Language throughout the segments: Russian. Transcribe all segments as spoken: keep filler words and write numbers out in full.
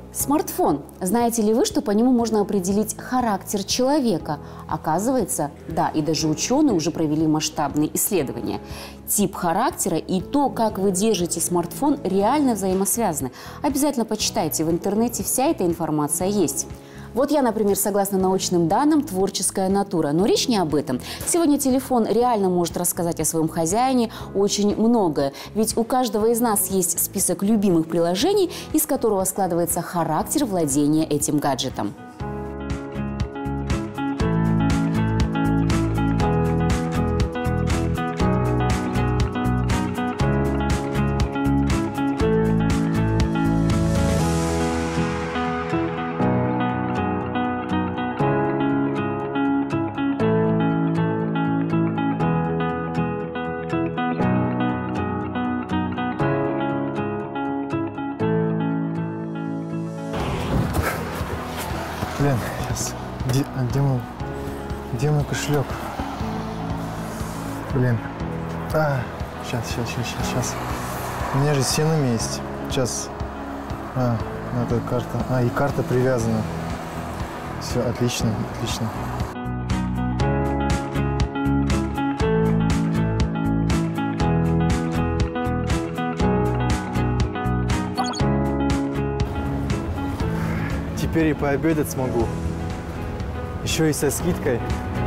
Смартфон. Знаете ли вы, что по нему можно определить характер человека? Оказывается, да, и даже ученые уже провели масштабные исследования. Тип характера и то, как вы держите смартфон, реально взаимосвязаны. Обязательно почитайте, в интернете вся эта информация есть. Вот я, например, согласно научным данным, творческая натура. Но речь не об этом. Сегодня телефон реально может рассказать о своем хозяине очень многое. Ведь у каждого из нас есть список любимых приложений, из которого складывается характер владения этим гаджетом. Блин, сейчас. Где, а где мой, где мой кошелек? Блин. А, сейчас, сейчас, сейчас, сейчас, сейчас. У меня же все на месте. Сейчас. А, это карта. А, и карта привязана. Все, отлично, отлично. Теперь и пообедать смогу. Еще и со скидкой.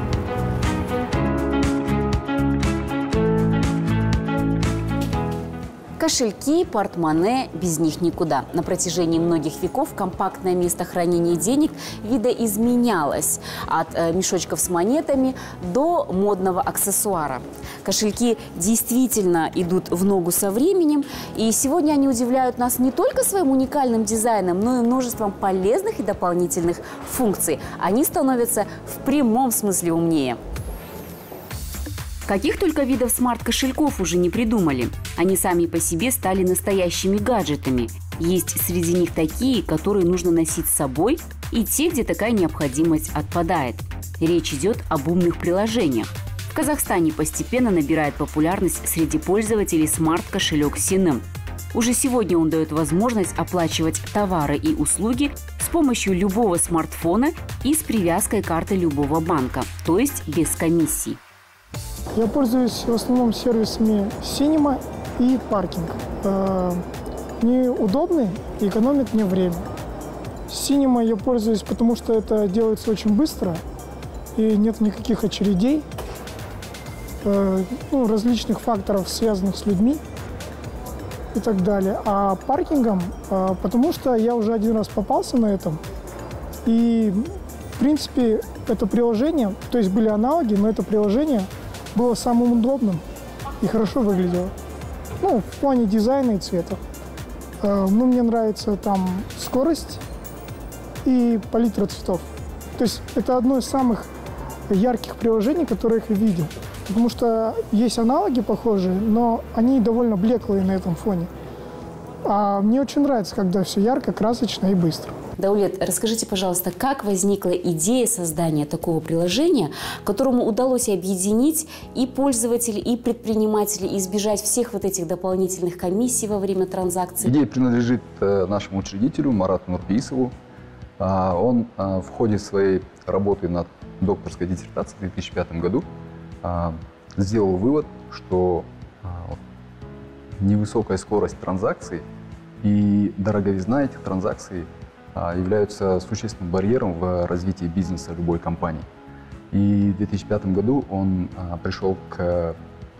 Кошельки, портмоне, без них никуда. На протяжении многих веков компактное место хранения денег видоизменялось от э, мешочков с монетами до модного аксессуара. Кошельки действительно идут в ногу со временем, и сегодня они удивляют нас не только своим уникальным дизайном, но и множеством полезных и дополнительных функций. Они становятся в прямом смысле умнее. Каких только видов смарт-кошельков уже не придумали. Они сами по себе стали настоящими гаджетами. Есть среди них такие, которые нужно носить с собой, и те, где такая необходимость отпадает. Речь идет об умных приложениях. В Казахстане постепенно набирает популярность среди пользователей смарт-кошелек Синем. Уже сегодня он дает возможность оплачивать товары и услуги с помощью любого смартфона и с привязкой карты любого банка, то есть без комиссий. Я пользуюсь в основном сервисами Синема и Паркинг. Они удобны и экономят мне время. Синема я пользуюсь, потому что это делается очень быстро и нет никаких очередей, ну, различных факторов, связанных с людьми и так далее. А паркингом, потому что я уже один раз попался на этом. И, в принципе, это приложение, то есть были аналоги, но это приложение было самым удобным и хорошо выглядело. Ну, в плане дизайна и цвета. Ну, мне нравится там скорость и палитра цветов. То есть это одно из самых ярких приложений, которых я видел. Потому что есть аналоги похожие, но они довольно блеклые на этом фоне. А мне очень нравится, когда все ярко, красочно и быстро. Даулет, расскажите, пожалуйста, как возникла идея создания такого приложения, которому удалось объединить и пользователей, и предпринимателей, и избежать всех вот этих дополнительных комиссий во время транзакций? Идея принадлежит нашему учредителю Марату Нурпеисову. Он в ходе своей работы над докторской диссертацией в две тысячи пятом году сделал вывод, что невысокая скорость транзакций и дороговизна этих транзакций являются существенным барьером в развитии бизнеса любой компании. И в две тысячи пятом году он пришел к,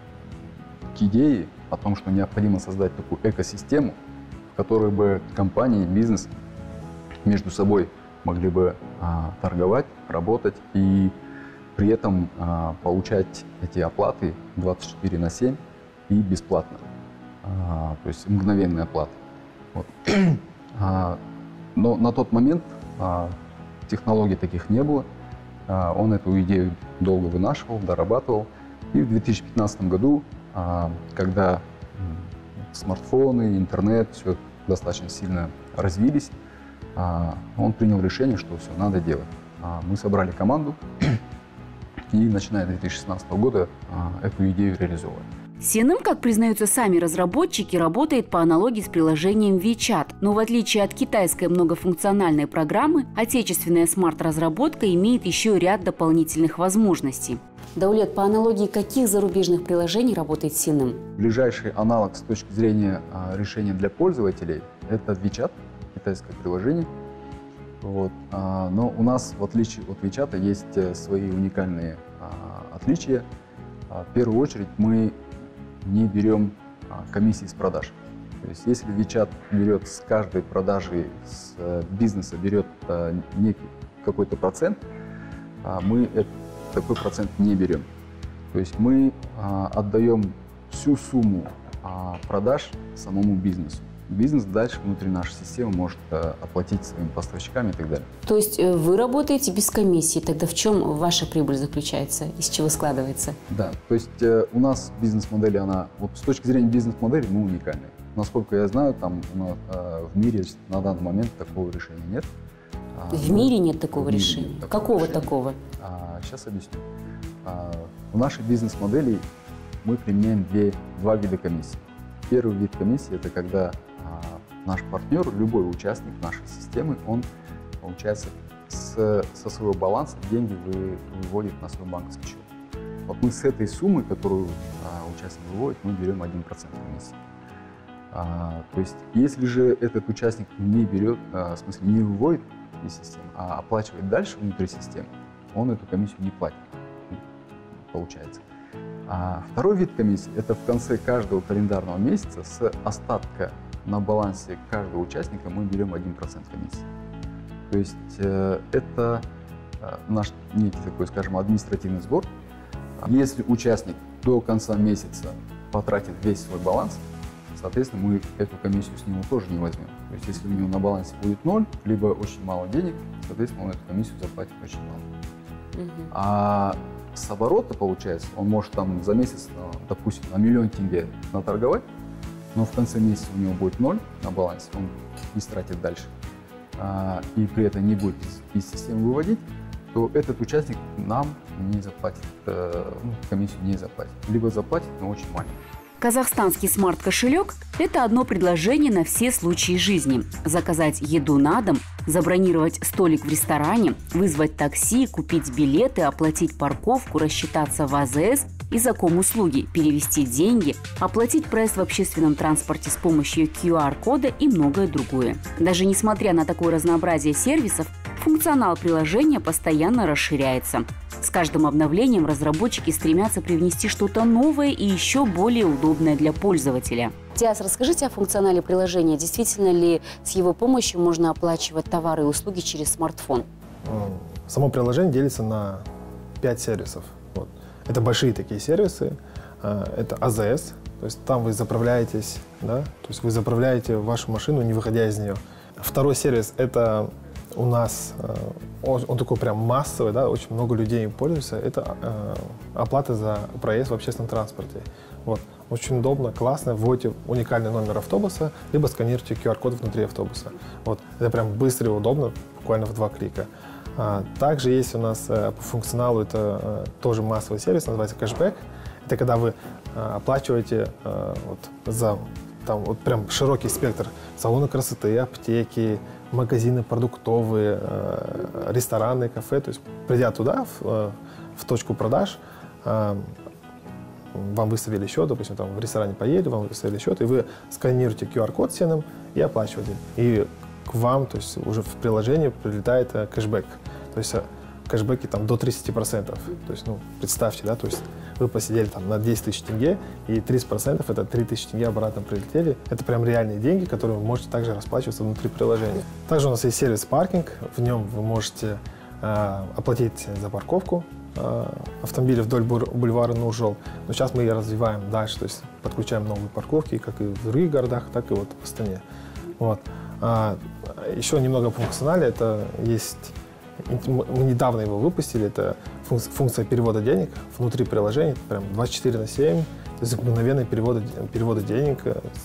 к идее о том, что необходимо создать такую экосистему, в которой бы компании, бизнес между собой могли бы а, торговать, работать и при этом а, получать эти оплаты двадцать четыре на семь и бесплатно. А, то есть мгновенная оплата. Вот. а, но на тот момент а, технологий таких не было. А, он эту идею долго вынашивал, дорабатывал. И в две тысячи пятнадцатом году, а, когда смартфоны, интернет, все достаточно сильно развились, он принял решение, что все, надо делать. Мы собрали команду и, начиная с две тысячи шестнадцатого года, эту идею реализовывали. си эн эм, как признаются сами разработчики, работает по аналогии с приложением WeChat. Но в отличие от китайской многофункциональной программы, отечественная смарт-разработка имеет еще ряд дополнительных возможностей. Даулет, по аналогии каких зарубежных приложений работает си эн эм? Ближайший аналог с точки зрения а, решения для пользователей – это WeChat, китайское приложение. Вот. А, но у нас, в отличие от WeChat, есть свои уникальные а, отличия. А, в первую очередь мы не берем а, комиссии с продаж. То есть если WeChat берет с каждой продажи с а, бизнеса берет а, некий какой-то процент, а, мы это, такой процент не берем. То есть мы а, отдаем всю сумму а, продаж самому бизнесу. Бизнес дальше внутри нашей системы может а, оплатить своими поставщиками и так далее. То есть вы работаете без комиссии. Тогда в чем ваша прибыль заключается? Из чего складывается? Да, то есть э, у нас бизнес-модель, она, вот с точки зрения бизнес-модели, мы уникальны. Насколько я знаю, там у нас, э, в мире на данный момент такого решения нет. А, в мире нет такого мире решения? нет такого Какого решения. такого? А, сейчас объясню. А, в нашей бизнес-модели мы применяем две, два вида комиссий. Первый вид комиссии – это когда а, наш партнер, любой участник нашей системы, он, получается, с, со своего баланса деньги вы, выводит на свой банковский счет. Вот мы с этой суммы, которую а, участник выводит, мы берем один процент комиссии. А, то есть, если же этот участник не берет, а, в смысле не выводит из системы, а оплачивает дальше внутри системы, он эту комиссию не платит, получается. А второй вид комиссии – это в конце каждого календарного месяца с остатка на балансе каждого участника мы берем один процент комиссии. То есть э, это э, наш некий такой, скажем, административный сбор. Если участник до конца месяца потратит весь свой баланс, соответственно, мы эту комиссию с него тоже не возьмем. То есть если у него на балансе будет ноль, либо очень мало денег, соответственно, он эту комиссию заплатит очень мало. Угу. А с оборота, получается, он может там за месяц, допустим, на миллион тенге наторговать, но в конце месяца у него будет ноль на балансе, он не стратит дальше, а, и при этом не будет из, из системы выводить, то этот участник нам не заплатит, э, ну, комиссию не заплатит, либо заплатит, но очень маленькую. Казахстанский смарт-кошелек – это одно предложение на все случаи жизни. Заказать еду на дом, забронировать столик в ресторане, вызвать такси, купить билеты, оплатить парковку, рассчитаться в а зэ эс и за ком-услуги, перевести деньги, оплатить проезд в общественном транспорте с помощью ку ар кода и многое другое. Даже несмотря на такое разнообразие сервисов, функционал приложения постоянно расширяется. С каждым обновлением разработчики стремятся привнести что-то новое и еще более удобное для пользователя. Диас, расскажите о функционале приложения. Действительно ли с его помощью можно оплачивать товары и услуги через смартфон? Само приложение делится на пять сервисов. Вот. Это большие такие сервисы. Это а зэ эс, то есть там вы заправляетесь, да? То есть вы заправляете вашу машину, не выходя из нее. Второй сервис – это у нас, он, он такой прям массовый, да, очень много людей им пользуются, это э, оплата за проезд в общественном транспорте. Вот. Очень удобно, классно, вводите уникальный номер автобуса, либо сканируйте ку ар код внутри автобуса. Вот. Это прям быстро и удобно, буквально в два клика. А, также есть у нас э, по функционалу, это э, тоже массовый сервис, называется кэшбэк. Это когда вы э, оплачиваете э, вот, за там, вот прям широкий спектр салоны красоты, аптеки, магазины продуктовые, э, рестораны, кафе. То есть, придя туда, в, э, в точку продаж, э, вам выставили счет, допустим, там в ресторане поели, вам выставили счет, и вы сканируете ку ар код с сеном и оплачиваете. И к вам, то есть уже в приложении прилетает э, кэшбэк. То есть э, кэшбэки там до тридцати процентов. То есть, ну, представьте, да, то есть вы посидели там на десять тысяч тенге, и тридцать процентов это три тысячи тенге обратно прилетели. Это прям реальные деньги, которые вы можете также расплачиваться внутри приложения. Также у нас есть сервис паркинг, в нем вы можете э, оплатить за парковку э, автомобиля вдоль бульвара Нуржол. Но сейчас мы ее развиваем дальше, то есть подключаем новые парковки, как и в других городах, так и вот в Астане. Вот. А, еще немного функционали, это есть. Мы недавно его выпустили, это функция перевода денег внутри приложения, прям двадцать четыре на семь, то есть мгновенный перевод, перевода денег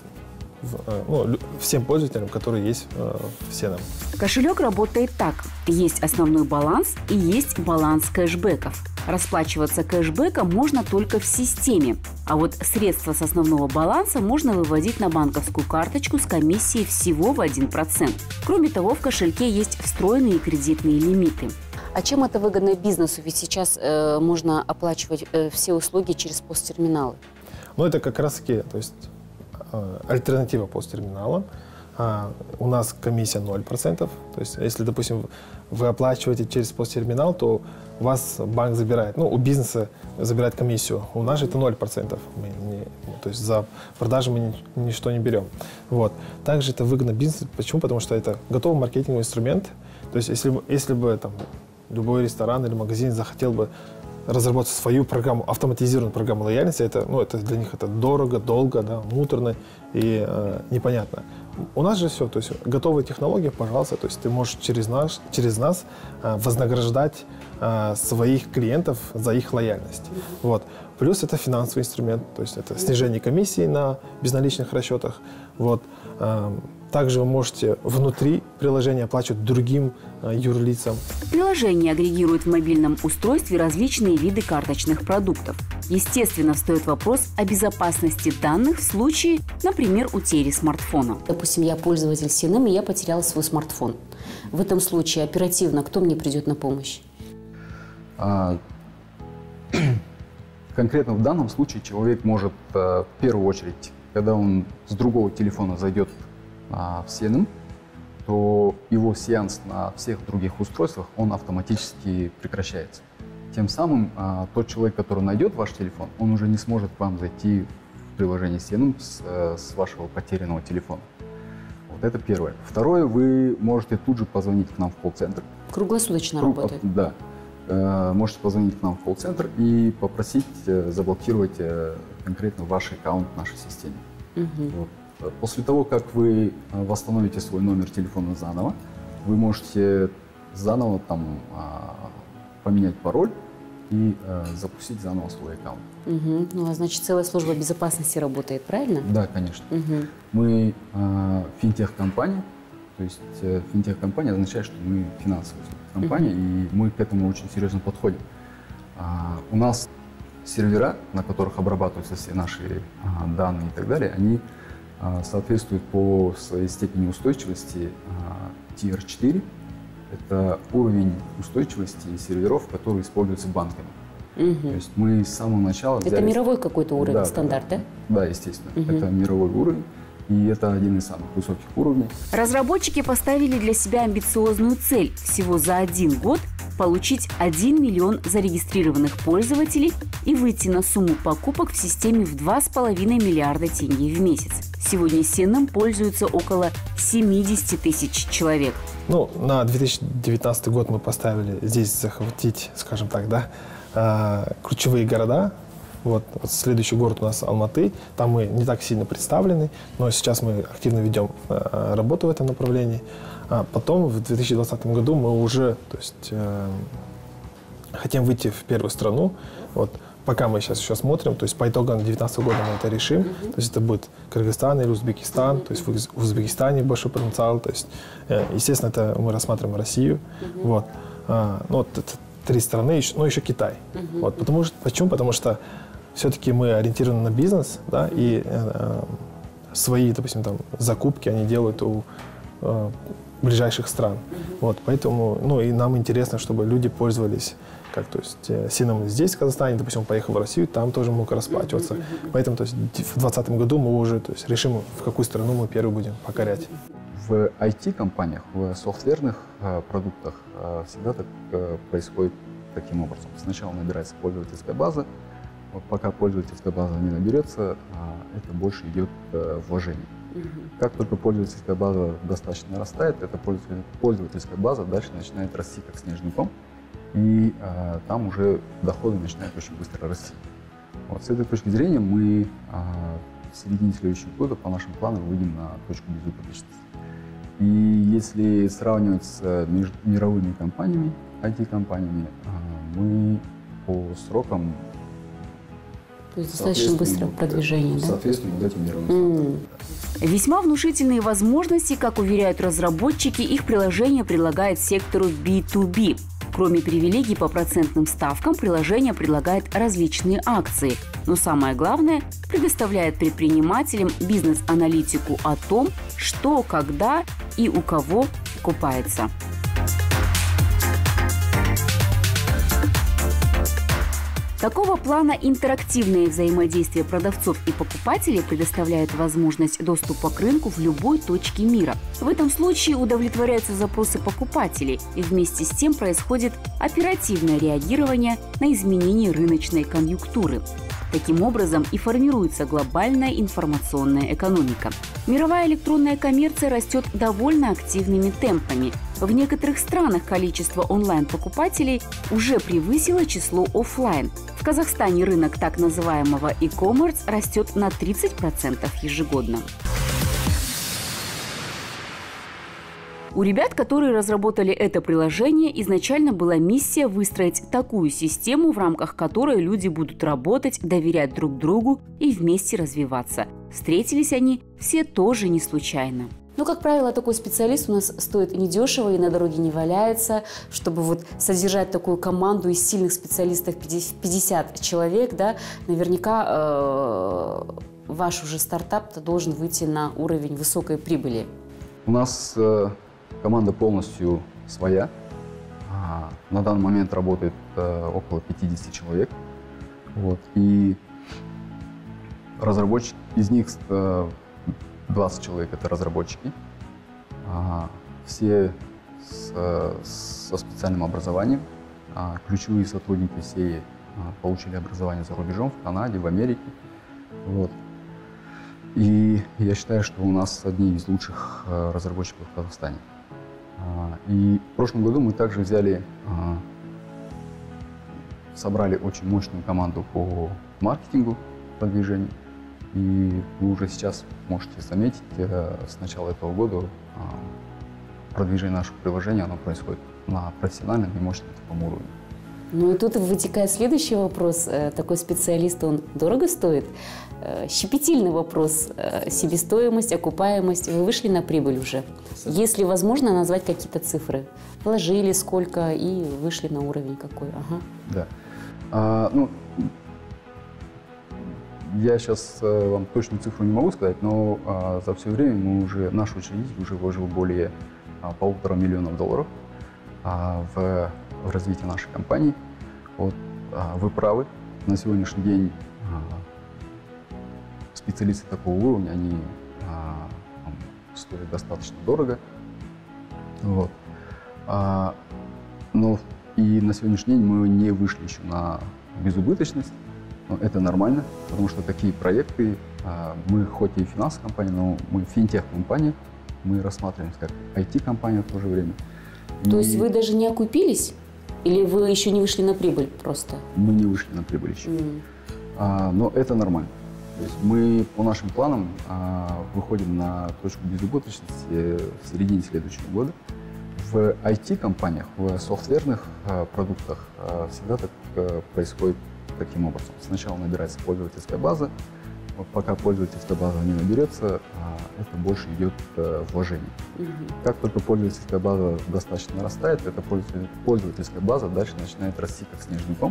ну, всем пользователям, которые есть в сеном. Кошелек работает так. Есть основной баланс и есть баланс кэшбэков. Расплачиваться кэшбэком можно только в системе, а вот средства с основного баланса можно выводить на банковскую карточку с комиссией всего в один процент. Кроме того, в кошельке есть встроенные кредитные лимиты. А чем это выгодно бизнесу? Ведь сейчас э, можно оплачивать э, все услуги через посттерминалы. Ну, это как раз-таки, то есть, э, альтернатива посттерминалам. А, у нас комиссия ноль процентов. То есть, если, допустим, вы оплачиваете через посттерминал, то у вас банк забирает, ну, у бизнеса забирает комиссию. У нас же это ноль процентов. Мы не, то есть, за продажи мы ни, ничто не берем. Вот. Также это выгодно бизнесу. Почему? Потому что это готовый маркетинговый инструмент. То есть, если, если бы там, любой ресторан или магазин захотел бы разработать свою программу, автоматизированную программу лояльности, это, ну, это для них это дорого, долго, да, муторно и э, непонятно. У нас же все, то есть готовые технологии, пожалуйста, то есть ты можешь через нас, через нас э, вознаграждать э, своих клиентов за их лояльность. Вот. Плюс это финансовый инструмент, то есть это снижение комиссий на безналичных расчетах. Вот. Э, Также вы можете внутри приложения оплачивать другим э, юрлицам. Приложение агрегирует в мобильном устройстве различные виды карточных продуктов. Естественно, встает вопрос о безопасности данных в случае, например, утери смартфона. Допустим, я пользователь Синем, и я потеряла свой смартфон. В этом случае оперативно кто мне придет на помощь? А, конкретно в данном случае человек может в первую очередь, когда он с другого телефона зайдет в Синем, то его сеанс на всех других устройствах, он автоматически прекращается. Тем самым тот человек, который найдет ваш телефон, он уже не сможет к вам зайти в приложение Синем с, с вашего потерянного телефона. Вот это первое. Второе, вы можете тут же позвонить к нам в колл-центр. Круглосуточно Круг, работает? Да. Можете позвонить к нам в колл-центр и попросить заблокировать конкретно ваш аккаунт в нашей системе. Угу. Вот. После того, как вы восстановите свой номер телефона заново, вы можете заново там поменять пароль и запустить заново свой аккаунт. Угу. Ну, а значит, целая служба безопасности работает, правильно? Да, конечно. Угу. Мы э, финтех-компания, то есть э, финтех-компания означает, что мы финансовая компания, угу. и мы к этому очень серьезно подходим. А, у нас сервера, на которых обрабатываются все наши а, данные и так далее, они соответствует по своей степени устойчивости ти эр четыре. Это уровень устойчивости серверов, которые используются банками. Угу. То есть мы с самого начала взяли... Это мировой какой-то уровень, да, стандарт, да? Да, естественно. Угу. Это мировой уровень. И это один из самых высоких уровней. Разработчики поставили для себя амбициозную цель – всего за один год получить один миллион зарегистрированных пользователей и выйти на сумму покупок в системе в два с половиной миллиарда тенге в месяц. Сегодня Синем пользуются около семидесяти тысяч человек. Ну, на две тысячи девятнадцатый год мы поставили здесь захватить, скажем так, да, ключевые города. Вот, вот следующий город у нас Алматы, там мы не так сильно представлены, но сейчас мы активно ведем э, работу в этом направлении. А потом в две тысячи двадцатом году мы уже, то есть, э, хотим выйти в первую страну. Вот, пока мы сейчас еще смотрим, то есть по итогам две тысячи девятнадцатого года мы это решим. Mm-hmm. То есть это будет Кыргызстан или Узбекистан, mm-hmm. то есть в Узбекистане большой потенциал. То есть, э, естественно, это мы рассматриваем Россию. Mm-hmm. Вот, а, ну, вот это три страны, еще, ну еще Китай. Mm-hmm. Вот, потому что, почему? Потому что все-таки мы ориентированы на бизнес, да, и э, свои, допустим, там, закупки они делают у э, ближайших стран. Mm-hmm. Вот, поэтому, ну, и нам интересно, чтобы люди пользовались, как, то есть, э, Синем здесь, в Казахстане, допустим, он поехал в Россию, там тоже мог расплачиваться. Mm-hmm. Поэтому, то есть, в двадцатом году мы уже, то есть, решим, в какую страну мы первую будем покорять. В ай ти-компаниях, в софтверных э, продуктах э, всегда так э, происходит таким образом. Сначала набирается пользовательская база. Вот пока пользовательская база не наберется, это больше идет вложение. Угу. Как только пользовательская база достаточно нарастает, эта пользовательская база дальше начинает расти как снежный ком, и а, там уже доходы начинают очень быстро расти. Вот, с этой точки зрения мы а, в середине следующего года по нашим планам выйдем на точку безубыточности. И если сравнивать с мировыми компаниями, ай ти-компаниями, а, мы по срокам То есть достаточно быстрое продвижение, да? Соответственно, этим мировым стандартам. Весьма внушительные возможности, как уверяют разработчики, их приложение предлагает сектору би ту би. Кроме привилегий по процентным ставкам, приложение предлагает различные акции. Но самое главное, предоставляет предпринимателям бизнес-аналитику о том, что, когда и у кого покупается. Такого плана интерактивное взаимодействие продавцов и покупателей предоставляет возможность доступа к рынку в любой точке мира. В этом случае удовлетворяются запросы покупателей, и вместе с тем происходит оперативное реагирование на изменения рыночной конъюнктуры. Таким образом и формируется глобальная информационная экономика. Мировая электронная коммерция растет довольно активными темпами. В некоторых странах количество онлайн-покупателей уже превысило число офлайн. В Казахстане рынок так называемого e-commerce растет на тридцать процентов ежегодно. У ребят, которые разработали это приложение, изначально была миссия выстроить такую систему, в рамках которой люди будут работать, доверять друг другу и вместе развиваться. Встретились они все тоже не случайно. Ну, как правило, такой специалист у нас стоит недешево и на дороге не валяется. Чтобы вот содержать такую команду из сильных специалистов пятьдесят человек, да, наверняка э, ваш уже стартап должен выйти на уровень высокой прибыли. У нас э, команда полностью своя. А, на данный момент работает э, около пятидесяти человек. Вот. И разработчики, из них э, двадцать человек – это разработчики. А, все с, со специальным образованием. А, ключевые сотрудники все а, получили образование за рубежом, в Канаде, в Америке. Вот. И я считаю, что у нас одни из лучших а, разработчиков в Казахстане. А, и в прошлом году мы также взяли, а, собрали очень мощную команду по маркетингу, продвижению. И вы уже сейчас можете заметить, с начала этого года продвижение нашего приложения оно происходит на профессиональном и мощном таком уровне. Ну и тут вытекает следующий вопрос. Такой специалист, он дорого стоит? Щепетильный вопрос. Себестоимость, окупаемость. Вы вышли на прибыль уже. Если возможно, назвать какие-то цифры. Вложили сколько и вышли на уровень какой. Ага. Да. А, ну, я сейчас э, вам точную цифру не могу сказать, но э, за все время мы уже, наш учредитель уже вложил более э, полутора миллионов долларов э, в, в развитие нашей компании. Вот, э, вы правы, на сегодняшний день э, специалисты такого уровня, они э, стоят достаточно дорого. Вот. А, но и на сегодняшний день мы не вышли еще на безубыточность. Но это нормально, потому что такие проекты, мы хоть и финансовая компания, но мы финтех-компания, мы рассматриваемся как ай ти-компания в то же время. То и есть вы даже не окупились? Или вы еще не вышли на прибыль просто? Мы не вышли на прибыль еще. Mm. А, но это нормально. То есть мы по нашим планам а, выходим на точку безубыточности в середине следующего года. В ай ти-компаниях, в софтверных а, продуктах а, всегда так а, происходит таким образом. Сначала набирается пользовательская база, вот пока пользовательская база не наберется, это больше идет вложение. Угу. Как только пользовательская база достаточно нарастает, эта пользовательская база дальше начинает расти как снежный ком,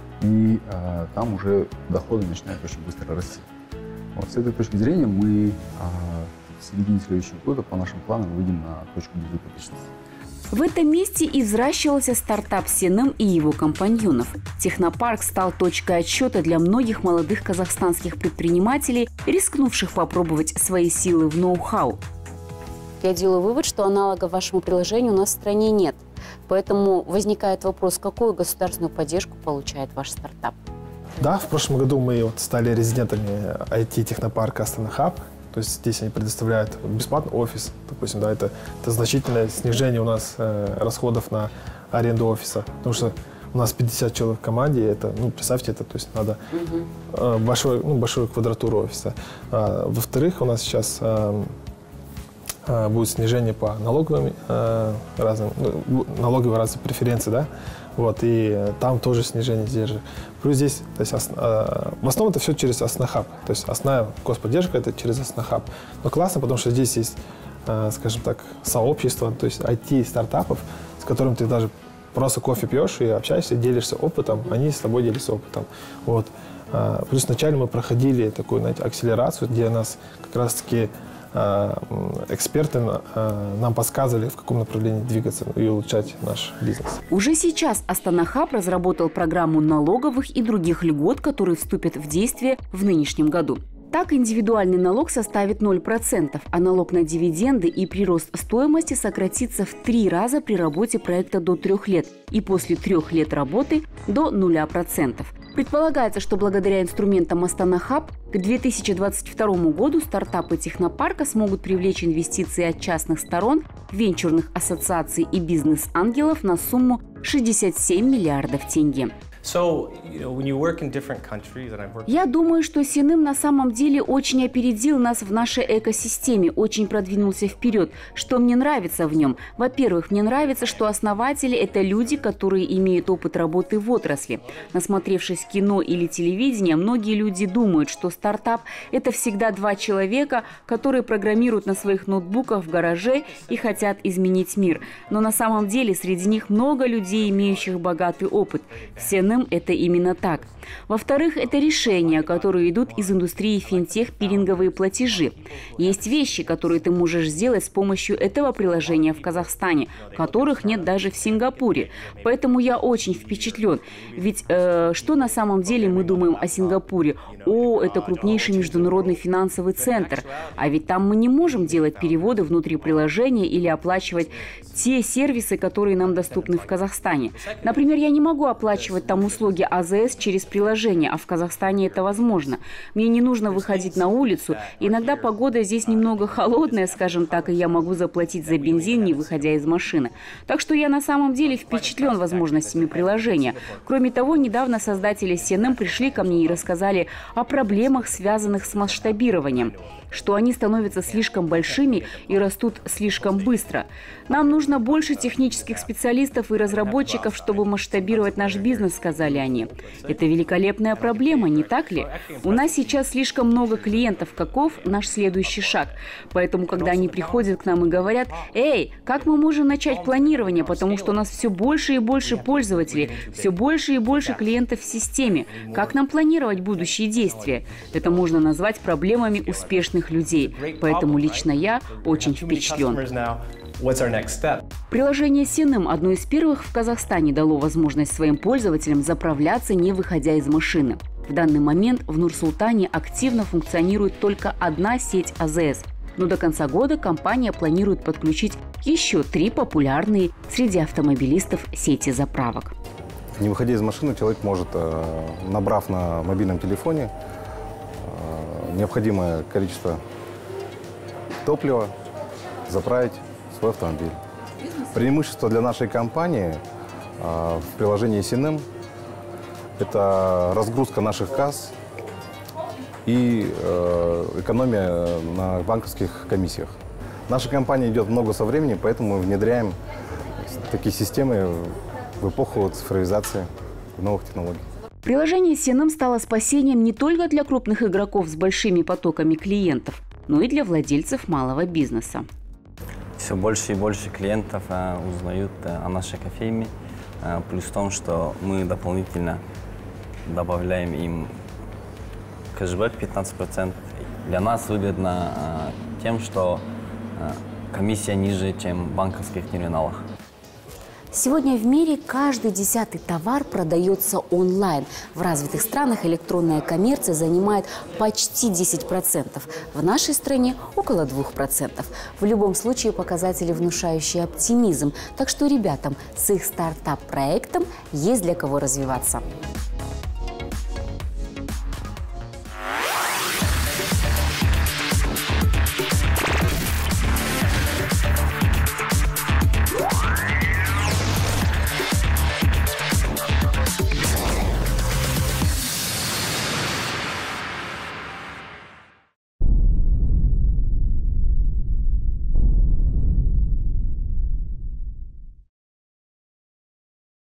и а, там уже доходы начинают очень быстро расти. Вот с этой точки зрения мы а, в середине следующего года по нашим планам выйдем на точку безубыточности. В этом месте и взращивался стартап Сенем и его компаньонов. Технопарк стал точкой отсчета для многих молодых казахстанских предпринимателей, рискнувших попробовать свои силы в ноу-хау. Я делаю вывод, что аналогов вашему приложению у нас в стране нет. Поэтому возникает вопрос, какую государственную поддержку получает ваш стартап? Да, в прошлом году мы вот стали резидентами ай ти-технопарка Астана Хаб. То есть здесь они предоставляют бесплатный офис, допустим, да, это, это значительное снижение у нас э, расходов на аренду офиса, потому что у нас пятьдесят человек в команде, это, ну, представьте, это, то есть надо э, большой, ну, большую квадратуру офиса. А, во-вторых, у нас сейчас э, э, будет снижение по налоговым э, разным, ну, налоговые разные преференции, да, вот, и там тоже снижение здесь же. Плюс здесь, то есть, ос, э, в основном это все через Астана Хаб, то есть основная господдержка это через Астана Хаб. Но классно, потому что здесь есть, э, скажем так, сообщество, то есть ай ти-стартапов, с которым ты даже просто кофе пьешь и общаешься, делишься опытом, они с тобой делятся опытом. Вот. Плюс вначале мы проходили такую, знаете, акселерацию, где нас как раз-таки эксперты нам подсказывали, в каком направлении двигаться и улучшать наш бизнес. Уже сейчас Астана Хаб разработал программу налоговых и других льгот, которые вступят в действие в нынешнем году. Так, индивидуальный налог составит ноль процентов, а налог на дивиденды и прирост стоимости сократится в три раза при работе проекта до трех лет и после трех лет работы до нуля процентов. Предполагается, что благодаря инструментам Астана Хаб к две тысячи двадцать второму году стартапы технопарка смогут привлечь инвестиции от частных сторон, венчурных ассоциаций и бизнес-ангелов на сумму шестьдесят семь миллиардов тенге. Я думаю, что Синым на самом деле очень опередил нас в нашей экосистеме, очень продвинулся вперед. Что мне нравится в нем? Во-первых, мне нравится, что основатели – это люди, которые имеют опыт работы в отрасли. Насмотревшись кино или телевидение, многие люди думают, что стартап – это всегда два человека, которые программируют на своих ноутбуках в гараже и хотят изменить мир. Но на самом деле среди них много людей, имеющих богатый опыт. Синым – это именно так. Во-вторых, это решения, которые идут из индустрии финтех, пиринговые платежи. Есть вещи, которые ты можешь сделать с помощью этого приложения в Казахстане, которых нет даже в Сингапуре. Поэтому я очень впечатлен. Ведь э, что на самом деле мы думаем о Сингапуре? О, это крупнейший международный финансовый центр. А ведь там мы не можем делать переводы внутри приложения или оплачивать те сервисы, которые нам доступны в Казахстане. Например, я не могу оплачивать там услуги АЗС через приложение, а в Казахстане это возможно. Мне не нужно выходить на улицу. Иногда погода здесь немного холодная, скажем так, и я могу заплатить за бензин, не выходя из машины. Так что я на самом деле впечатлен возможностями приложения. Кроме того, недавно создатели Синым пришли ко мне и рассказали о проблемах, связанных с масштабированием, что они становятся слишком большими и растут слишком быстро. Нам нужно больше технических специалистов и разработчиков, чтобы масштабировать наш бизнес, сказали они. Это великолепная проблема, не так ли? У нас сейчас слишком много клиентов. Каков наш следующий шаг? Поэтому, когда они приходят к нам и говорят: «Эй, как мы можем начать планирование, потому что у нас все больше и больше пользователей, все больше и больше клиентов в системе. Как нам планировать будущие действия?» Это можно назвать проблемами успешных людей. Поэтому лично я очень впечатлен. Приложение Синым, одно из первых в Казахстане, дало возможность своим пользователям заправляться, не выходя из машины. В данный момент в Нур-Султане активно функционирует только одна сеть АЗС. Но до конца года компания планирует подключить еще три популярные среди автомобилистов сети заправок. Не выходя из машины, человек может, набрав на мобильном телефоне необходимое количество топлива, заправить свой автомобиль. Преимущество для нашей компании в приложении Синым – это разгрузка наших касс и экономия на банковских комиссиях. Наша компания идет много со временем, поэтому мы внедряем такие системы в эпоху цифровизации и новых технологий. Приложение Синым стало спасением не только для крупных игроков с большими потоками клиентов, но и для владельцев малого бизнеса. Все больше и больше клиентов а, узнают а, о нашей кофейне, а, плюс в том, что мы дополнительно добавляем им кэшбэк пятнадцать процентов. Для нас выгодно а, тем, что а, комиссия ниже, чем в банковских терминалах. Сегодня в мире каждый десятый товар продается онлайн. В развитых странах электронная коммерция занимает почти десять процентов. В нашей стране около двух процентов. В любом случае показатели, внушающие оптимизм. Так что ребятам с их стартап-проектом есть для кого развиваться.